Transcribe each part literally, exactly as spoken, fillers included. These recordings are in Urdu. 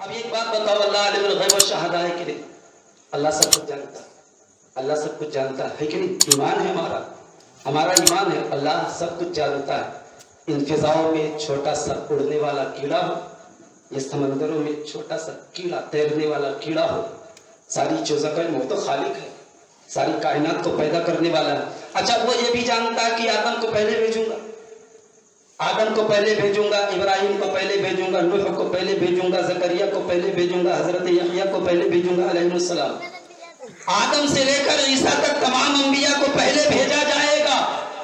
اب ایک بات بتاؤ، اللہ عالم الغیب والشہادہ ہے کہ نہیں؟ اللہ سب کچھ جانتا ہے، اللہ سب کچھ جانتا ہے کہ نہیں؟ ایمان ہے ہمارا ہمارا ایمان ہے اللہ سب کچھ جانتا ہے۔ ان فضاؤں میں چھوٹا سا اڑنے والا کیڑا ہو، یہ سمندروں میں چھوٹا سا کیڑا تیرنے والا کیڑا ہو، ساری چیزوں کا علم، وہ تو خالق ہے، ساری کائنات کو پیدا کرنے والا ہے۔ اچھا وہ یہ بھی جانتا ہے کہ آدم کو پہلے بھیجوں گا، آدم کو پہلے بھیجوں گا، ابراہیم کو پہلے بھیجوں گا، نوح کو پہلے بھیجوں گا، زکریا کو پہلے بھیجوں گا، حضرت یحییٰ کو پہلے بھیجوں گا علیہ السلام۔ آدم سے لے کر عیسیٰ تک تمام انبیاء کو پہلے بھیجا جائے گا۔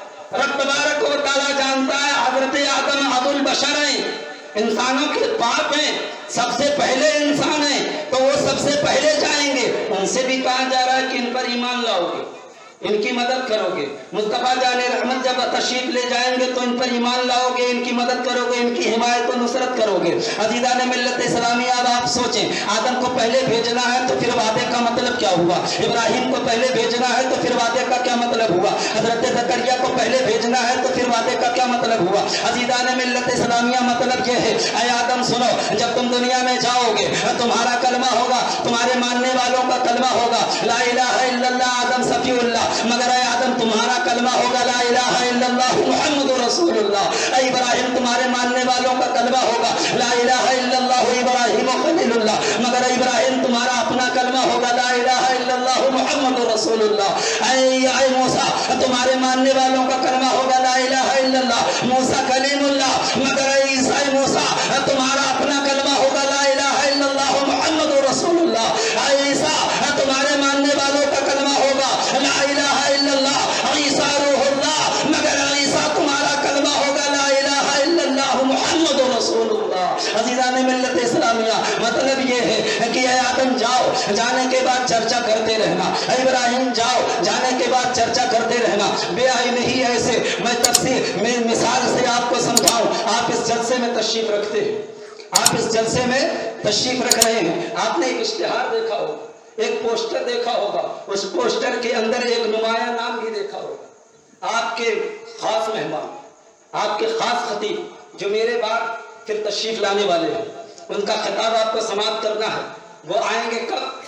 رب تبارک و تعالیٰ جانتا ہے حضرت آدم ابو البشر ہیں، انسانوں کے باپ ہیں، سب سے پہلے انسان ہیں، تو وہ سب سے پہلے جائیں گے۔ ان سے بھی کہا جا رہا ہے کہ ان پر ایمان لاؤ گے، ان کی مدد کرو گے۔ مصطفیٰ جان رحمت جب تشریف لے جائیں گے تو ان پر ایمان لاؤ گے، ان کی مدد کرو گے، ان کی حمایت و نصرت کرو گے۔ عزیزان ملت اسلامیہ، اب آپ سوچیں، آدم کو پہلے بھیجنا ہے تو پھر وعدے کا مطلب کیا ہوا؟ ابراہیم کو پہلے بھیجنا ہے تو پھر وعدے کا کیا مطلب ہوا؟ حضرت زکریا کو پہلے بھیجنا ہے تو پھر وعدے کا کیا مطلب ہوا؟ عزیزان ملت اسلامیہ، مطلب یہ ہے، اے آدم سنو، جب تم دنیا میں جاؤ گے تمہارا کلمہ ہوگا، تمہارے ماننے والوں کا کلمہ ہوگا لا الہ الا اللہ آدم صفی اللہ، مگر اے آدم تمہارا کلمہ ہوگا لا الہ الا اللہ محمد رسول اللہ۔ اے ابراہیم تمہارے ماننے والوں کا کلمہ ہوگا لا الہ الا اللہ ابراہیم خلیل اللہ، مگر ابراہیم تمہارا اپنا کلمہ ہوگا لا الہ الا اللہ محمد رسول اللہ۔ اے اے موسیٰ تمہارے ماننے والوں کا کلمہ ہوگا لا الہ الا اللہ موسیٰ کلیم اللہ، مگر اے عیسیٰ موسیٰ تمہارا اپنا کلمہ ہوگا لا الہ الا اللہ محمد رسول اللہ۔ اے عیسیٰ تمہارے ماننے والوں کا کلمہ ہوگا لا الہ الا اللہ عیسیٰ روح اللہ، مگر عیسیٰ تمہارا کلمہ ہوگا لا الہ الا اللہ محمد رسول اللہ۔ عزیزان ملت اسلامیہ، مطلب یہ ہے کہ اے آدم جاؤ، جانے کے بعد چرچا کرتے رہنا، اے ابراہیم جاؤ، جانے کے بعد چرچا کرتے رہنا۔ بے آئی نہیں ایسے، میں تفسیر میں مثال سے آپ کو سمجھاؤں۔ آپ اس جلسے میں تشریف رکھتے ہیں، آپ اس جلسے میں تشریف رکھ رہے ہیں، آپ نے ایک اشتہار دیکھا ہوگا، ایک پوسٹر دیکھا ہوگا، اس پوسٹر کے اندر ایک نمایاں نام بھی دیکھا ہوگا، آپ کے خاص مہمان، آپ کے خاص خطیب جو میرے بعد پھر تشریف لانے والے ہیں، ان کا خطاب آپ کو سماعت کرنا ہے۔ وہ آئیں گے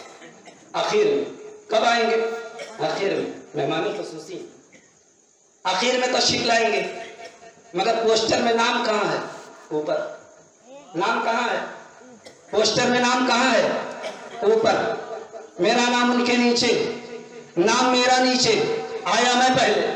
کب؟ آخر میں۔ کب آئیں گے؟ آخر میں، مہمان خصوصی آخر میں تشریف لائیں گے، مگر پوسٹر میں نام کہاں ہے؟ اوپر۔ نام کہاں ہے؟ پوسٹر میں نام کہاں ہے؟ اوپر۔ میرا نام ان کے نیچے، نام میرا نیچے، آیا میں پہلے،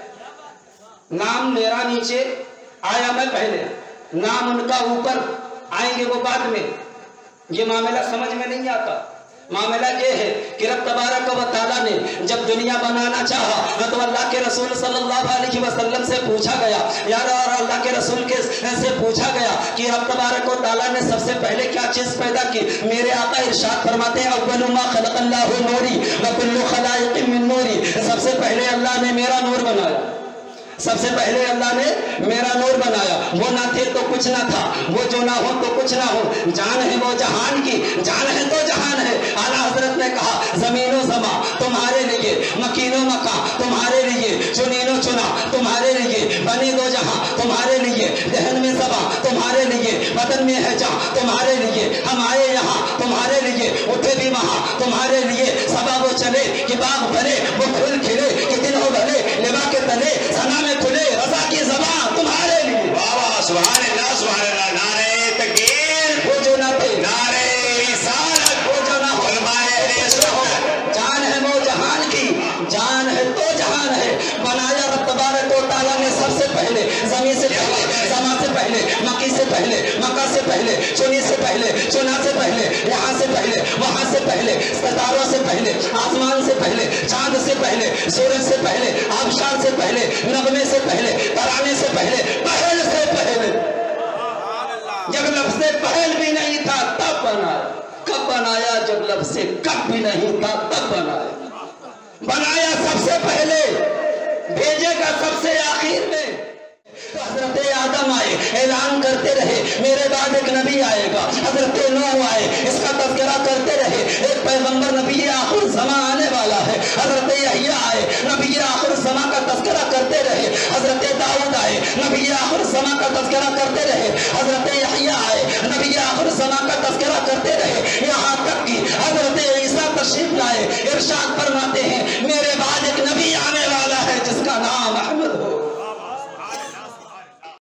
نام میرا نیچے، آیا میں پہلے، نام ان کا اوپر، آئیں گے وہ بعد میں۔ یہ معاملہ سمجھ میں نہیں آتا۔ معاملہ یہ ہے کہ رب تبارک و تعالیٰ نے جب دنیا بنانا چاہا تو اللہ کے رسول صلی اللہ علیہ وسلم سے پوچھا گیا، یار اور اللہ کے رسول کے سے پوچھا گیا کہ رب تبارک و تعالیٰ نے سب سے پہلے کیا چیز پیدا کی؟ میرے آقا ارشاد فرماتے ہیں اول ما خلق اللہ نوری وکل خلائق من نوری، سب سے پہلے اللہ نے میرا نور بنایا، سب سے پہلے اللہ نے میرا نور بنایا۔ وہ نہ تھے تو کچھ نہ تھا، وہ جو نہ ہو تو کچھ نہ ہو، جان ہے وہ جہان کی، جان ہے تو جہان ہے۔ اعلیٰ حضرت نے کہا زمین و زماں تمہارے لیے، مکین و مکان تمہارے لیے، چنین و چنا تمہارے لیے، بنے دو جہاں تمہارے لیے، دہن میں زباں تمہارے لیے، بدن میں ہے جاں تمہارے لیے، ہم آئے یہاں تمہارے لیے، اٹھے بھی وہاں تمہارے لیے، سبا وہ چلے کہ باغ بھرے، وہ پھول کھلے کہ دن ہو بھلے، لبا کے تلے سنا میں کھلے، رضا کی زبان تمہارے لیے۔ واہ واہ، سبحان اللہ سبحان اللہ، نعرہ تکبیر، وہ جو نہ تھے، نعرہ رسالت، وہ جو نہ ہو، علماء رسالت، جان ہے وہ جہان کی، جان ہے تو جہان ہے۔ بنایا رب تبارک و تعالیٰ نے سب سے پہلے، زمین سے پہلے، زمان سے پہلے، مکی سے پہلے، مکہ سے پہلے، چنی سے پہلے، چنا سے پہلے، یہاں سے پہلے، وہاں سے پہلے، ستاروں سے پہلے، آسمان سے پہلے، چاند سے پہلے، سورج سے پہلے، آبشار سے پہلے، نغمے سے پہلے، ترانے سے پہلے، پہل سے پہلے۔ جب لفظ پہل بھی نہیں تھا تب بنایا۔ کب بنایا؟ جب لفظ کب بھی نہیں تھا تب بنایا۔ بنایا سب سے پہلے، بھیجے گا سب سے آخر میں۔ تو حضرت آدم آئے، اعلان کرتے رہے میرے بعد ایک نبی آئے گا، حضرت نوح آئے، اس کا تذکرہ کرتے رہے، ایک پیغمبر نبی آخر زمان آنے والا ہے، حضرت یحییٰ آئے، نبی آخر زمان کا تذکرہ کرتے رہے، حضرت داؤد آئے، نبی آخر زمان کا تذکرہ کرتے رہے، حضرت یحییٰ آئے، نبی آخر زمان کا تذکرہ کرتے رہے، یہاں تک